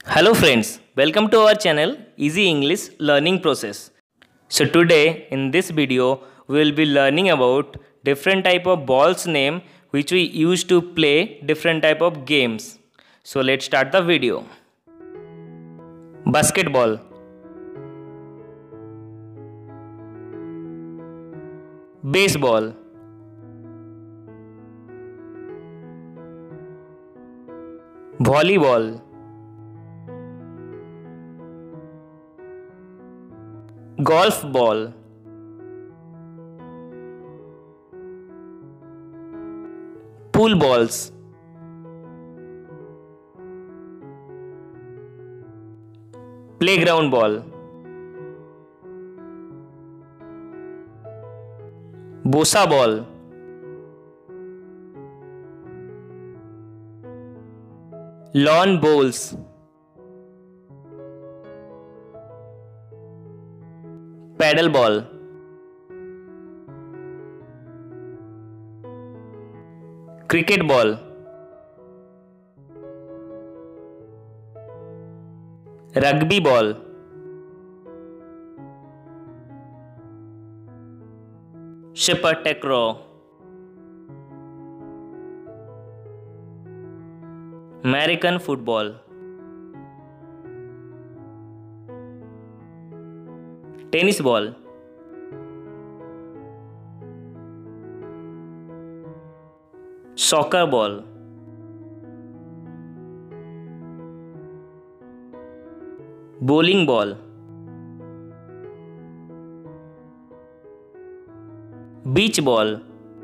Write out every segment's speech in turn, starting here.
Hello friends, welcome to our channel Easy English Learning Process. So today in this video we will be learning about different type of balls name which we use to play different type of games. So let's start the video. Basketball, baseball, volleyball, golf ball, pool balls, playground ball, bosa ball, lawn bowls, paddle ball, cricket ball, rugby ball, sepak takraw, American football, tennis ball, soccer ball, bowling ball, beach ball,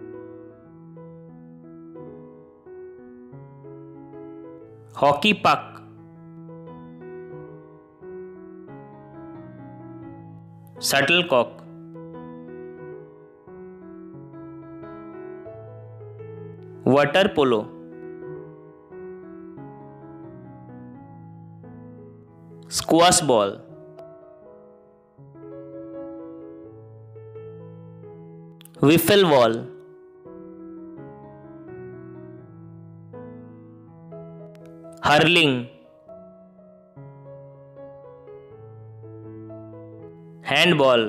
hockey puck, shuttlecock, water polo, squash ball, wiffle ball, hurling, handball,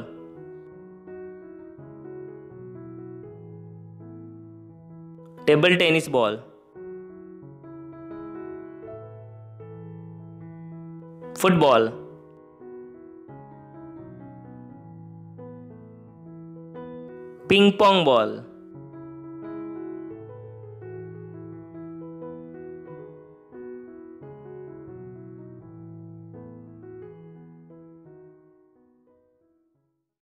table tennis ball, football, ping pong ball,